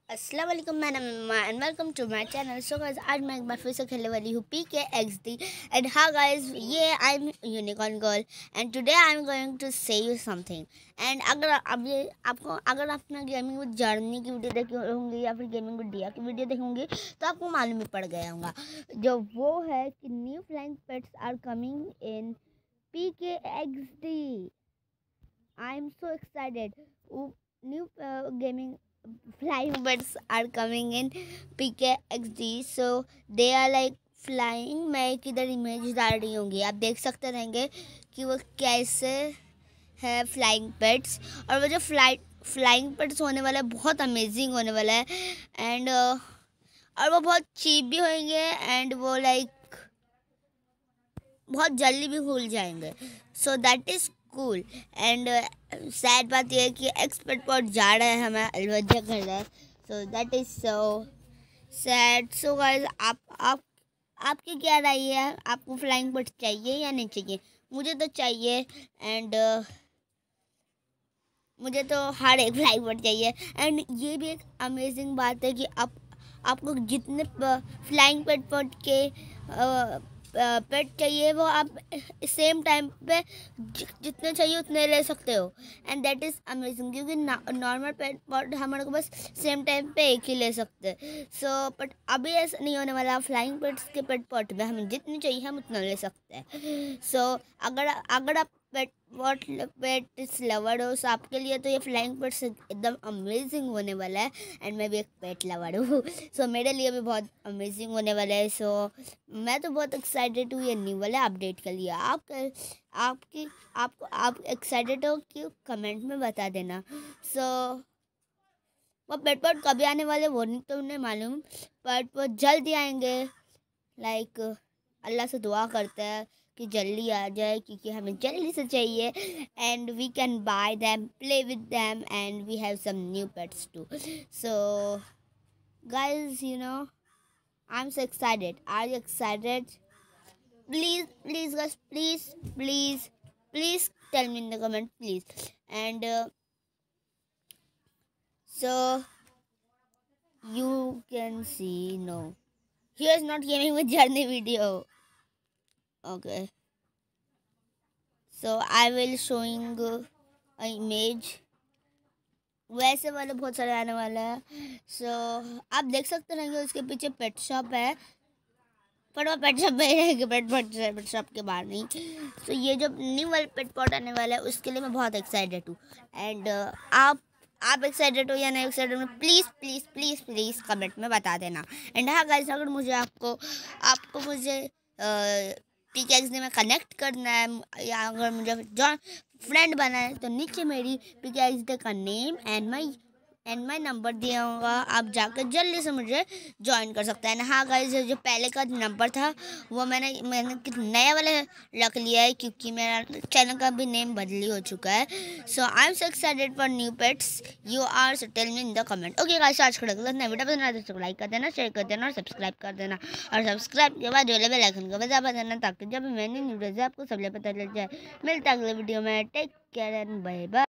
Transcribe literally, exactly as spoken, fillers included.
अस्सलाम वालेकुम, मैं Namma and welcome to my channel. So guys, आज मैं एक बार फिर से खेलने वाली हूँ P K X D. And हाँ गाइस, ये I am unicorn girl and today I am going to say you something. And अगर अब ये आपको अगर आपने गेमिंग विद जर्नी की वीडियो देखी होंगी या फिर गेमिंग विद डिया की वीडियो देखोगे तो आपको मालूम ही पड़ गया होगा, जो वो है कि new flying pets are coming in P K X D. I am so excited. New gaming flying birds are coming in P K X D, so they are like flying। मैं एक इधर इमेज डाल रही होंगी, आप देख सकते रहेंगे कि वो कैसे है फ्लाइंग पेट्स। और वो जो फ्लाइट फ्लाइंग पेट्स होने वाला है बहुत अमेजिंग होने वाला है। एंड uh, और वो बहुत चीप भी होंगे एंड वो लाइक बहुत जल्दी भी खुल जाएंगे। So that is cool. And sad बात यह है कि एक्सपर्ट पॉट जा रहा है, हमें अलवजा कर रहा है। So that is so sad. So guys, आप आप आपकी क्या राय है? आपको फ्लाइंग बर्ड चाहिए या नहीं चाहिए? मुझे तो चाहिए। एंड uh, मुझे तो हर एक फ्लाइंग बर्ड चाहिए। एंड ये भी एक अमेजिंग बात है कि आप आपको जितने फ्लाइंग पेट पॉट के uh, पेट चाहिए वो आप सेम टाइम पे जितने चाहिए उतने ले सकते हो। एंड दैट इज़ अमेजिंग, क्योंकि नॉर्मल पेट पॉट हमारे को बस सेम टाइम पे एक ही ले सकते हैं। सो बट अभी ऐसा नहीं होने वाला। फ्लाइंग पेट्स के पेट पॉट में हमें जितनी चाहिए हम उतना ले सकते हैं। सो so, अगर अगर आप पेट पॉट पेट्स लवर हो, सो आपके लिए तो ये फ्लाइंग पेट्स एकदम अमेजिंग होने वाला है। एंड मैं भी एक पेट लवर हूँ, सो मेरे लिए भी बहुत अमेजिंग होने वाला है। सो मैं तो बहुत एक्साइटेड हूँ ये न्यू वाला अपडेट के लिए। आप आपकी आपको आप एक्साइटेड हो कि कमेंट में बता देना। सो so, वो पेट पॉट कभी आने वाले वो नहीं तो नहीं मालूम, बट वो जल्दी आएंगे। लाइक अल्लाह से दुआ करते हैं कि जल्दी आ जाए, क्योंकि हमें जल्दी से चाहिए। And we can buy them, play with them and we have some new pets too. So guys, you know I am so excited. Are you excited? Please, please guys, please, please, please tell me in the comment, please. And uh, so you can see, no, here's not gaming with journey video. Okay, so I will showing uh, a image। वैसे वाले बहुत सारे आने वाला है। सो so, आप देख सकते रहेंगे उसके पीछे पेट शॉप है, पर वो पेट शॉप में रहेगी, पेट पेट पेट शॉप के बाहर नहीं। तो ये जो न्यू वाला पेट पॉट आने वाला है उसके लिए मैं बहुत एक्साइटेड हूँ। एंड uh, आप आप एक्साइटेड हो या नहीं एक्साइटेड हो, please please please please comment में बता देना। एंड हाँ गाइस, अगर मुझे आपको आपको मुझे पी के एक्स डी में कनेक्ट करना है या अगर मुझे जॉइन फ्रेंड बना है तो नीचे मेरी पी के एक्स डी का name and my and my number दिया होगा, आप जाकर जल्दी से मुझे ज्वाइन कर सकते हैं। हाँ गाइस, जो पहले का नंबर था वो मैंने मैंने नया वाला रख लिया है, क्योंकि मेरा चैनल का भी नेम बदली हो चुका है। So I am so excited for new pets. You are, so tell me in the comment. Okay guys, आज खड़ा कर वीडियो पसंद आए तो लाइक कर देना, शेयर कर देना और सब्सक्राइब कर देना। और सब्सक्राइब के बाद जो बेल आइकन को बजा देना, ताकि जब मैंने न्यू वीडियो आपको सबसे पता चल जाए। मिलता है अगले वीडियो में। Take care and bye bye.